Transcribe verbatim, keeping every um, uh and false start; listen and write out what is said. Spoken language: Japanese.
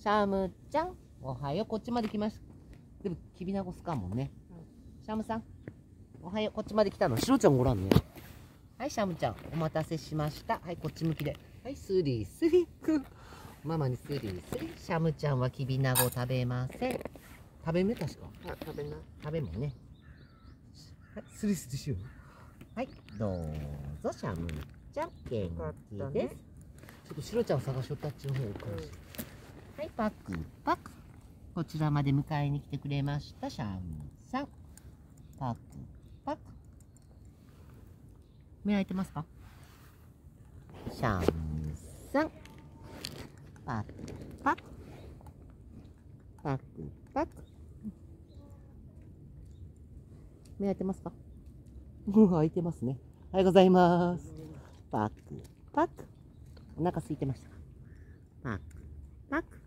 シャムちゃん、おはよう。こっちまで来ました。でも、きびなごすかもんね。シャムさん、おはよう。こっちまで来たの。シロちゃんごらんね。はい、シャムちゃん、お待たせしました。はい、こっち向きで。はい、スリスリ。ママにスリスリ。シャムちゃんはきびなご食べません。食べめ確か。 あ、食べな。 食べもね。はい、スリスリしよう。はい、どうぞ、シャムちゃん、元気です。ちょっとシロちゃんを探しよったっちの方をかし。はい、パクパク。こちらまで迎えに来てくれました、シャムさん。パクパク。目開いてますか？シャムさん。パクパク。パクパク。目開いてますか？開いてますね。おはようございます。パクパク。お腹空いてましたか？パクパク。